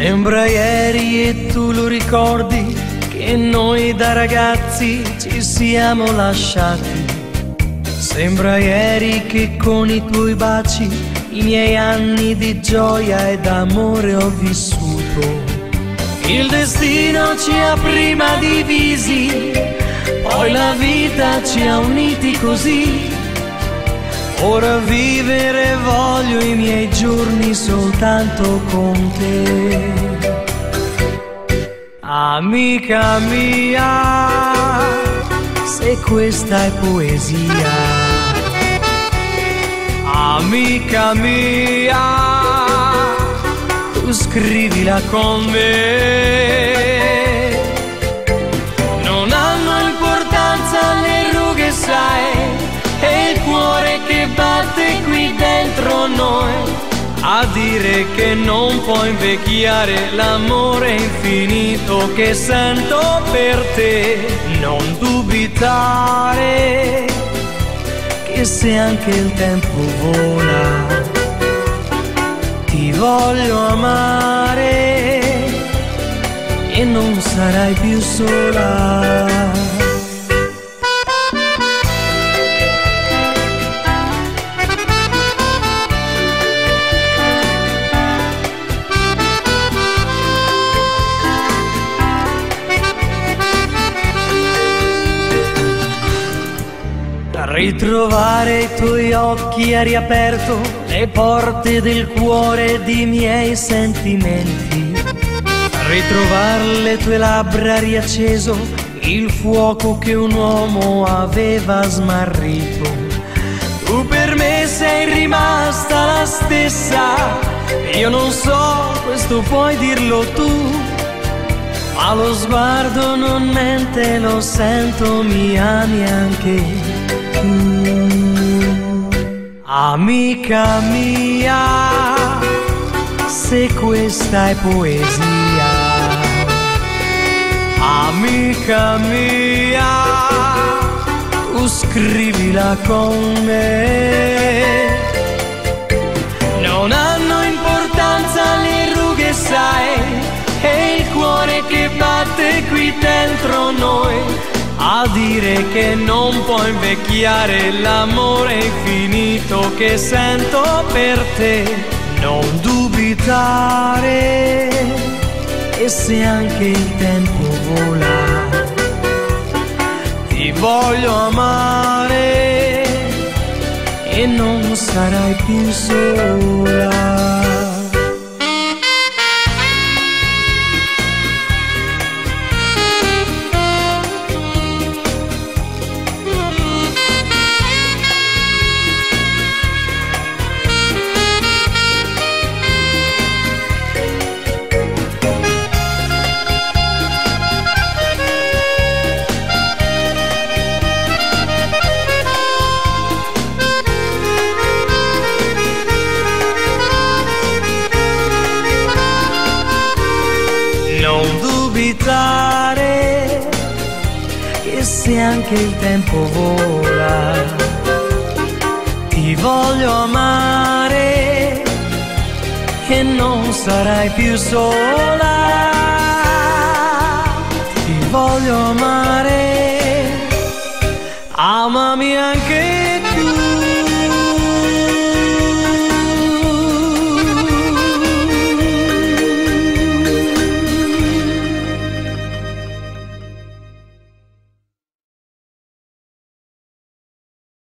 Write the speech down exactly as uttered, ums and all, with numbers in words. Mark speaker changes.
Speaker 1: Sembra ieri e tu lo ricordi che noi da ragazzi ci siamo lasciati. Sembra ieri che con i tuoi baci i miei anni di gioia e d'amore ho vissuto. Il destino ci ha prima divisi, poi la vita ci ha uniti così. Ora vivere voglio i miei giorni soltanto con te. Amica mia, se questa è poesia. Amica mia, tu scrivila con me. Non hanno importanza le rughe, sai, e il cuore che batte qui dentro noi a dire che non può invecchiare l'amore infinito che sento per te. Non dubitare che se anche il tempo vola ti voglio amare e non sarai più sola. Ritrovare i tuoi occhi ha riaperto le porte del cuore e di miei sentimenti. Ritrovare le tue labbra ha riacceso il fuoco che un uomo aveva smarrito. Tu per me sei rimasta la stessa, io non so, questo puoi dirlo tu, ma lo sguardo non mente, lo sento, mi ami anche. Amica mia, se questa è poesia. Amica mia, tu scrivila con me. Non hanno importanza le rughe, sai, e il cuore che batte qui dentro noi a dire che non può invecchiare l'amore infinito che sento per te. Non dubitare che se anche il tempo vola ti voglio amare e non sarai più sola. Non dubitare che se anche il tempo vola ti voglio amare e non sarai più sola. Ti voglio amare, amami anche